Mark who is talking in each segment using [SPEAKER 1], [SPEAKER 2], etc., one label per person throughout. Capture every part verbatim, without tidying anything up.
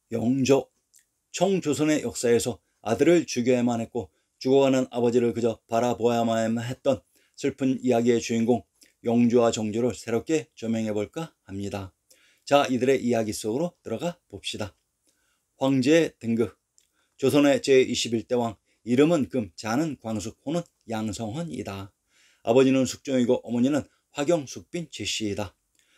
[SPEAKER 1] 영조. 청조선의 역사에서 아들을 죽여야만 했고 죽어가는 아버지를 그저 바라보아야만 했던 슬픈 이야기의 주인공 영조와 정조를 새롭게 조명해볼까 합니다. 자, 이들의 이야기 속으로 들어가 봅시다. 황제의 등극. 조선의 제이십일 대 왕, 이름은 금, 자는 광숙, 호는 양성헌이다. 아버지는 숙종이고 어머니는 화경숙빈 제씨이다.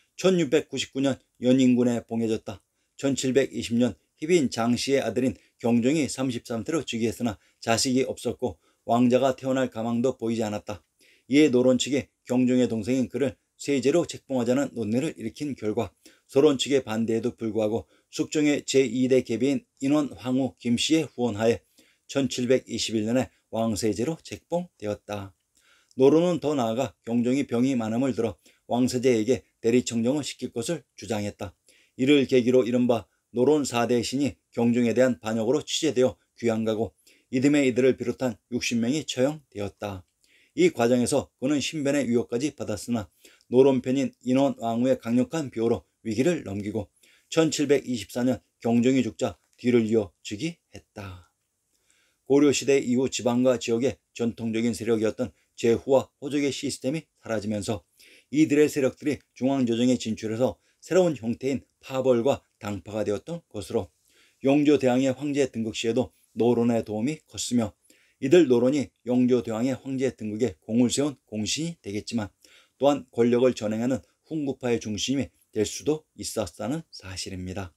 [SPEAKER 1] 천육백구십구 년 연인군에 봉해졌다. 천칠백이십 년 희빈 장씨의 아들인 경종이 삼십삼 세로 즉위했으나 자식이 없었고 왕자가 태어날 가망도 보이지 않았다. 이에 노론 측이 경종의 동생인 그를 세제로 책봉하자는 논의를 일으킨 결과 소론 측의 반대에도 불구하고 숙종의 제이 대 계비인 인원 황후 김씨의 후원하에 천칠백이십일 년에 왕세제로 책봉되었다. 노론은 더 나아가 경종이 병이 많음을 들어 왕세제에게 대리청정을 시킬 것을 주장했다. 이를 계기로 이른바 노론 사 대 신이 경종에 대한 반역으로 취재되어 귀양가고 이듬해 이들을 비롯한 육십 명이 처형되었다. 이 과정에서 그는 신변의 위협까지 받았으나 노론 편인 인원 왕후의 강력한 비호로 위기를 넘기고 천칠백이십사 년 경종이 죽자 뒤를 이어 즉위했다. 고려시대 이후 지방과 지역의 전통적인 세력이었던 제후와 호족의 시스템이 사라지면서 이들의 세력들이 중앙조정에 진출해서 새로운 형태인 파벌과 당파가 되었던 것으로 영조대왕의 황제 등극 시에도 노론의 도움이 컸으며 이들 노론이 영조대왕의 황제 등극에 공을 세운 공신이 되겠지만 또한 권력을 전행하는 훈구파의 중심이 될 수도 있었다는 사실입니다.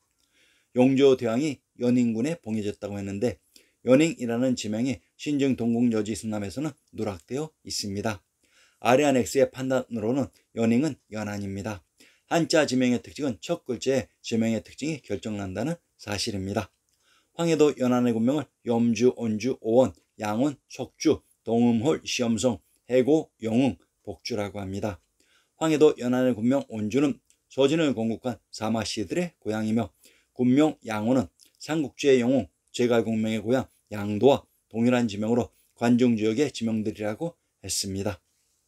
[SPEAKER 1] 영조대왕이 연인군에 봉해졌다고 했는데 연인이라는 지명이 신증 동국여지순남에서는 누락되어 있습니다. 아래 안엑스의 판단으로는 연인은 연안입니다. 한자 지명의 특징은 첫 글자의 지명의 특징이 결정난다는 사실입니다. 황해도 연안의 군명을 염주, 온주, 오원, 양원, 속주, 동음홀, 시험성, 해고, 영웅, 복주라고 합니다. 황해도 연안의 군명 온주는 서진을 건국한 사마씨들의 고향이며 군명 양원은 삼국지의 영웅 제갈공명의 고향 양도와 동일한 지명으로 관중지역의 지명들이라고 했습니다.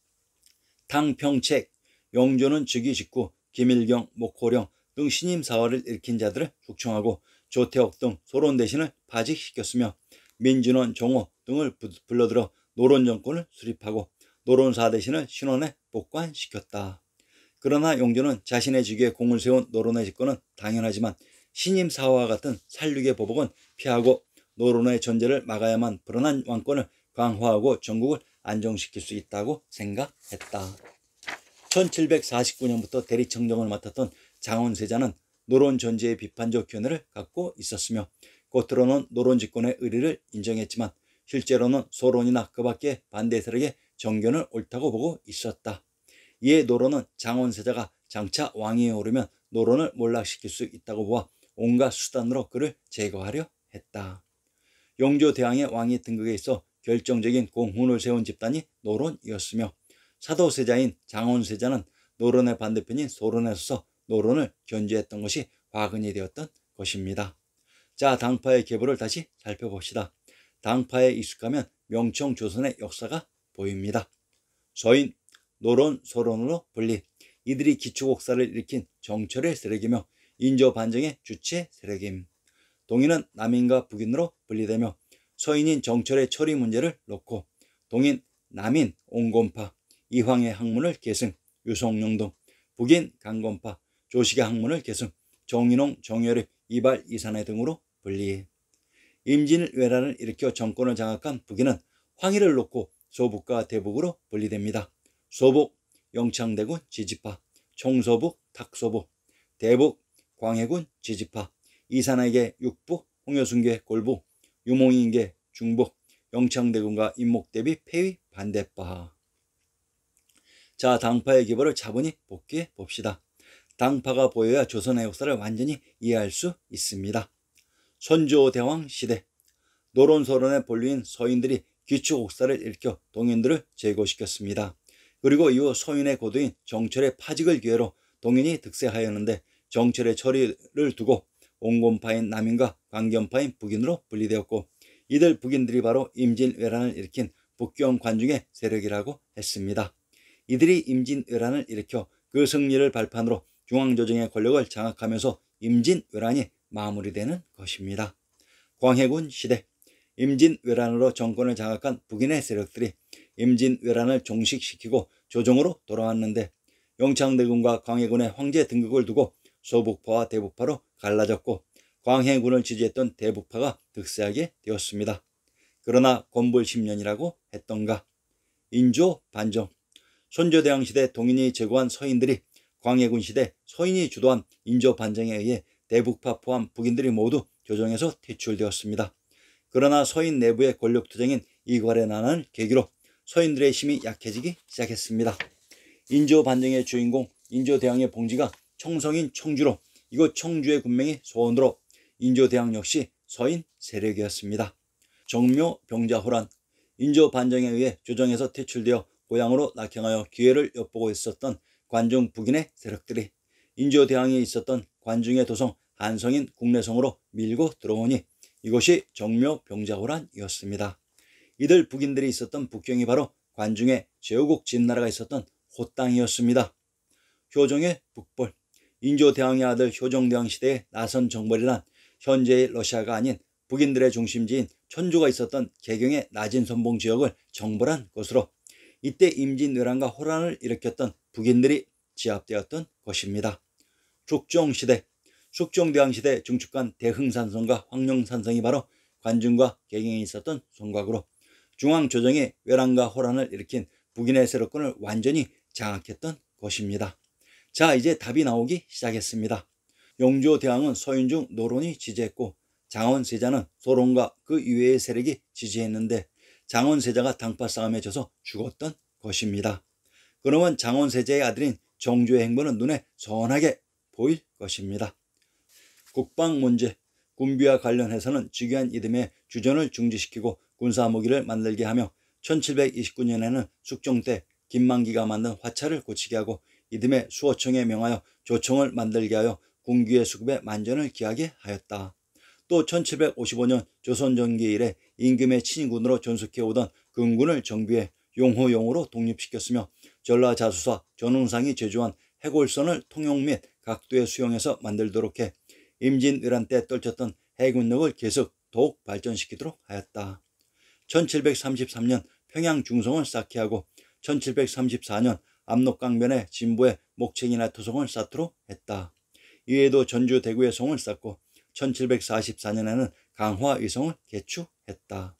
[SPEAKER 1] 당평책. 영조는 즉위 직후 김일경, 목호령 등 신임 사화를 일으킨 자들을 숙청하고 조태옥 등 소론 대신을 파직시켰으며 민진원, 종호 등을 불러들어 노론 정권을 수립하고 노론 사 대신을 신원에 복관시켰다. 그러나 영조는 자신의 직위에 공을 세운 노론의 집권은 당연하지만 신임 사화와 같은 살육의 보복은 피하고 노론의 존재를 막아야만 불안한 왕권을 강화하고 전국을 안정시킬 수 있다고 생각했다. 천칠백사십구 년부터 대리청정을 맡았던 장원세자는 노론 존재의 비판적 견해를 갖고 있었으며 겉으로는 노론 집권의 의리를 인정했지만 실제로는 소론이나 그 밖의 반대 세력의 정견을 옳다고 보고 있었다. 이에 노론은 장원세자가 장차 왕위에 오르면 노론을 몰락시킬 수 있다고 보아 온갖 수단으로 그를 제거하려 했다. 영조대왕의 왕위 등극에 있어 결정적인 공훈을 세운 집단이 노론이었으며 사도세자인 장원세자는 노론의 반대편인 소론에 서서 노론을 견제했던 것이 화근이 되었던 것입니다. 자, 당파의 계보를 다시 살펴봅시다. 당파에 익숙하면 명청조선의 역사가 보입니다. 서인, 노론, 소론으로 분리. 이들이 기초곡사를 일으킨 정철의 세력이며 인조반정의 주체 세력임. 동인은 남인과 북인으로 분리되며 서인인 정철의 처리 문제를 놓고 동인, 남인, 옹곤파, 이황의 학문을 계승, 유성룡 등 북인, 강건파, 조식의 학문을 계승, 정인홍, 정열의 이발, 이산해 등으로 분리. 임진왜란을 일으켜 정권을 장악한 북인은 황희를 놓고 소북과 대북으로 분리됩니다. 소북, 영창대군 지지파, 총소북, 탁소북, 대북, 광해군 지지파, 이산에게 육북, 홍여순계 골북, 유몽인계 중북, 영창대군과 임목대비 폐위 반대파. 자, 당파의 기보를 차분히 복귀해 봅시다. 당파가 보여야 조선의 역사를 완전히 이해할 수 있습니다. 선조대왕 시대. 노론소론의 본류인 서인들이 기초곡사를 일으켜 동인들을 제거시켰습니다. 그리고 이후 서인의 고도인 정철의 파직을 기회로 동인이 득세하였는데 정철의 처리를 두고 옹곤파인 남인과 광견파인 북인으로 분리되었고 이들 북인들이 바로 임진왜란을 일으킨 북경 관중의 세력이라고 했습니다. 이들이 임진왜란을 일으켜 그 승리를 발판으로 중앙조정의 권력을 장악하면서 임진왜란이 마무리되는 것입니다. 광해군 시대, 임진왜란으로 정권을 장악한 북인의 세력들이 임진왜란을 종식시키고 조정으로 돌아왔는데 영창대군과 광해군의 황제 등극을 두고 소북파와 대북파로 갈라졌고 광해군을 지지했던 대북파가 득세하게 되었습니다. 그러나 건불 십 년이라고 했던가. 인조 반정, 선조대왕 시대 동인이 제거한 서인들이 광해군 시대 서인이 주도한 인조 반정에 의해 대북파 포함 북인들이 모두 조정에서 퇴출되었습니다. 그러나 서인 내부의 권력투쟁인 이괄의 난을 계기로 서인들의 힘이 약해지기 시작했습니다. 인조 반정의 주인공 인조대왕의 봉지가 청성인 청주로 이곳 청주의 군명이 소원으로 인조대왕 역시 서인 세력이었습니다. 정묘 병자호란, 인조 반정에 의해 조정에서 퇴출되어 고향으로 낙향하여 기회를 엿보고 있었던 관중 북인의 세력들이 인조대왕이 있었던 관중의 도성 한성인 국내성으로 밀고 들어오니 이것이 정묘 병자호란이었습니다. 이들 북인들이 있었던 북경이 바로 관중의 제후국 진나라가 있었던 호땅이었습니다. 효종의 북벌, 인조대왕의 아들 효종대왕 시대의 나선 정벌이란 현재의 러시아가 아닌 북인들의 중심지인 천주가 있었던 개경의 낮은 선봉 지역을 정벌한 것으로 이때 임진왜란과 호란을 일으켰던 북인들이 지압되었던 것입니다. 숙종시대, 숙종대왕 시대 중축한 대흥산성과 황룡산성이 바로 관중과 개경에 있었던 성곽으로 중앙조정이 외란과 호란을 일으킨 북인의 세력군을 완전히 장악했던 것입니다. 자, 이제 답이 나오기 시작했습니다. 영조대왕은 서인 중 노론이 지지했고 장원세자는 소론과 그 이외의 세력이 지지했는데 장원세자가 당파 싸움에 져서 죽었던 것입니다. 그러면 장원세자의 아들인 정조의 행보는 눈에 선하게 보일 것입니다. 국방 문제, 군비와 관련해서는 즉위한 이듬해 주전을 중지시키고 군사무기를 만들게 하며 천칠백이십구 년에는 숙종 때 김만기가 만든 화차를 고치게 하고 이듬해 수호청에 명하여 조총을 만들게 하여 군기의 수급에 만전을 기하게 하였다. 또 천칠백오십오 년 조선 전기 이래 임금의 친위군으로 존속해오던 금군을 정비해 용호용으로 독립시켰으며 전라자수사 전웅상이 제조한 해골선을 통용 및 각도에 수용해서 만들도록 해 임진왜란 때 떨쳤던 해군력을 계속 더욱 발전시키도록 하였다. 천칠백삼십삼 년 평양 중성을 쌓게 하고 천칠백삼십사 년 압록강변의 진부에 목책이나 토성을 쌓도록 했다. 이외에도 전주 대구에 성을 쌓고 천칠백사십사 년에는 강화 의성을 개축했다.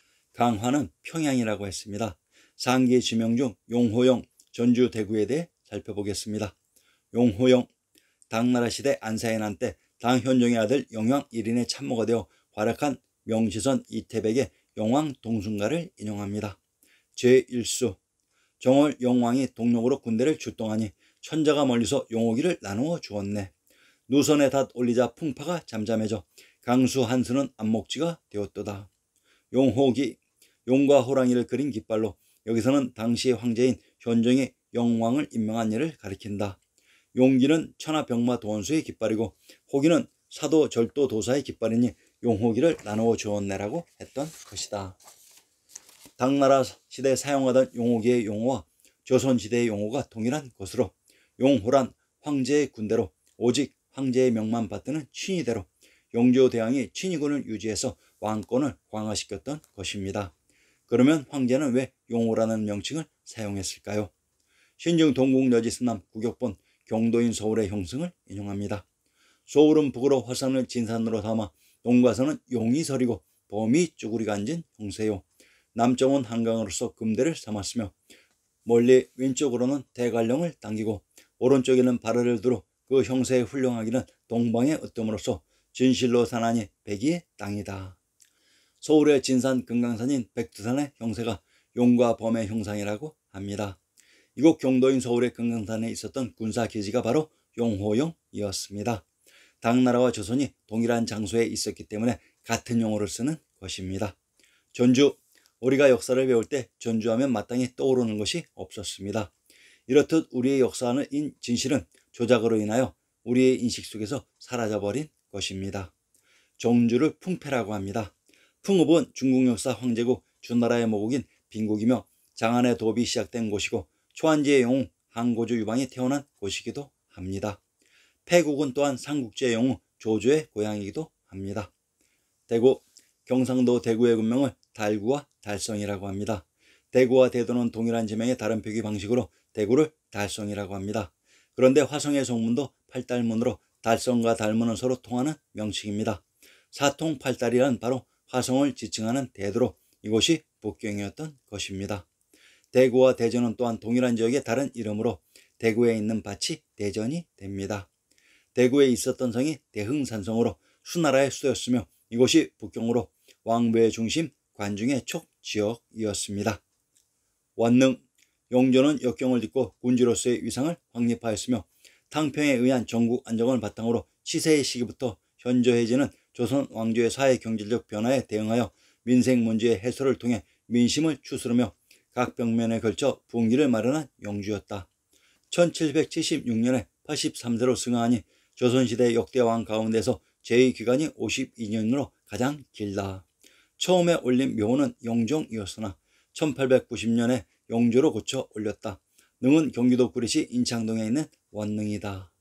[SPEAKER 1] 강화는 평양이라고 했습니다. 상기 지명 중 용호용, 전주 대구에 대해 살펴보겠습니다. 용호용, 당나라 시대 안사의 난 때 당현종의 아들 영왕 일 인의 참모가 되어 활약한 명시선 이태백의 영왕 동순가를 인용합니다. 제일 수, 정월 영왕이 동록으로 군대를 출동하니 천자가 멀리서 용호기를 나누어 주었네. 누선에 닷 올리자 풍파가 잠잠해져 강수 한수는 안목지가 되었도다. 용호기, 용과 호랑이를 그린 깃발로 여기서는 당시의 황제인 현종이 영왕을 임명한 일을 가리킨다. 용기는 천하병마 도원수의 깃발이고 호기는 사도 절도 도사의 깃발이니 용호기를 나누어 주었네라고 했던 것이다. 당나라 시대 사용하던 용호기의 용어와 조선시대의 용어가 동일한 것으로 용호란 황제의 군대로 오직 황제의 명만 받드는 친위대로 영조대왕이 친위군을 유지해서 왕권을 강화시켰던 것입니다. 그러면 황제는 왜 용호라는 명칭을 사용했을까요? 신중 동국여지스남 구격본 경도인 서울의 형승을 인용합니다. 서울은 북으로 화산을 진산으로 삼아 동과서는 용이 서리고 범이 쭈구리가 앉은 형세요. 남쪽은 한강으로서 금대를 삼았으며 멀리 왼쪽으로는 대관령을 당기고 오른쪽에는 발해를 두루 그 형세의 훌륭하기는 동방의 으뜸으로서 진실로 산하니 백이의 땅이다. 서울의 진산 금강산인 백두산의 형세가 용과 범의 형상이라고 합니다. 이곳 경도인 서울의 금강산에 있었던 군사기지가 바로 용호용이었습니다. 당나라와 조선이 동일한 장소에 있었기 때문에 같은 용어를 쓰는 것입니다. 전주, 우리가 역사를 배울 때 전주하면 마땅히 떠오르는 것이 없었습니다. 이렇듯 우리의 역사는 진실은 조작으로 인하여 우리의 인식 속에서 사라져버린 것입니다. 정주를 풍패라고 합니다. 풍읍은 중국 역사 황제국 주나라의 모국인 빈국이며 장안의 도읍이 시작된 곳이고 초한지의 영웅 항고주 유방이 태어난 곳이기도 합니다. 패국은 또한 삼국지의 영웅 조조의 고향이기도 합니다. 대구, 경상도 대구의 군명을 달구와 달성이라고 합니다. 대구와 대도는 동일한 지명의 다른 표기 방식으로 대구를 달성이라고 합니다. 그런데 화성의 성문도 팔달문으로 달성과 달문은 서로 통하는 명칭입니다. 사통팔달이란 바로 화성을 지칭하는 대도로 이곳이 북경이었던 것입니다. 대구와 대전은 또한 동일한 지역의 다른 이름으로 대구에 있는 밭이 대전이 됩니다. 대구에 있었던 성이 대흥산성으로 수나라의 수도였으며 이곳이 북경으로 왕부의 중심 관중의 촉지역이었습니다. 원능, 용조는 역경을 딛고 군주로서의 위상을 확립하였으며 탕평에 의한 전국 안정을 바탕으로 치세의 시기부터 현저해지는 조선 왕조의 사회 경제적 변화에 대응하여 민생 문제의 해소를 통해 민심을 추스르며 각 벽면에 걸쳐 분기를 마련한 영주였다. 천칠백칠십육 년에 팔십삼 세로 승하하니 조선시대 역대 왕 가운데서 제위 기간이 오십이 년으로 가장 길다. 처음에 올린 묘는 영종이었으나 천팔백구십 년에 영조로 고쳐 올렸다. 능은 경기도 구리시 인창동에 있는 원능이다.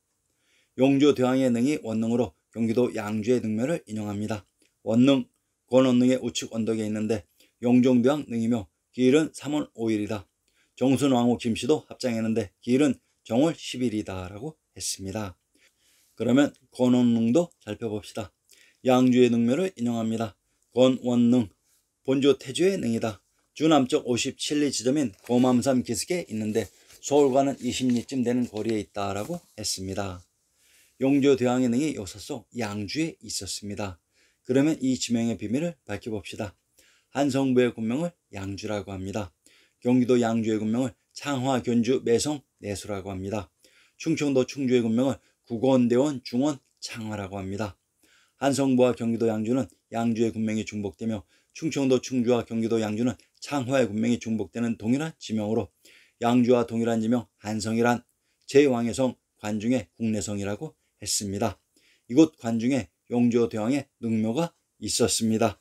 [SPEAKER 1] 용조 대왕의 능이 원능으로 경기도 양주의 능묘를 인용합니다. 원능, 권원능의 우측 언덕에 있는데 영종대왕 능이며 기일은 삼월 오일이다. 정순왕후 김씨도 합장했는데 기일은 정월 십일이다 라고 했습니다. 그러면 권원능도 살펴봅시다. 양주의 능묘를 인용합니다. 권원능, 본조 태주의 능이다. 주남쪽 오십칠 리 지점인 고맘산 기슭에 있는데 서울과는 이십 리쯤 되는 거리에 있다라고 했습니다. 용조 대왕의 능이 역사 속 양주에 있었습니다. 그러면 이 지명의 비밀을 밝혀봅시다. 한성부의 군명을 양주라고 합니다. 경기도 양주의 군명을 창화, 견주, 매성, 내수라고 합니다. 충청도 충주의 군명을 국원, 대원, 중원, 창화라고 합니다. 한성부와 경기도 양주는 양주의 군명이 중복되며 충청도 충주와 경기도 양주는 창화의 군명이 중복되는 동일한 지명으로 양주와 동일한 지명 한성이란 제왕의 성 관중의 국내성이라고 했습니다. 이곳 관중에 용조 대왕의 능묘가 있었습니다.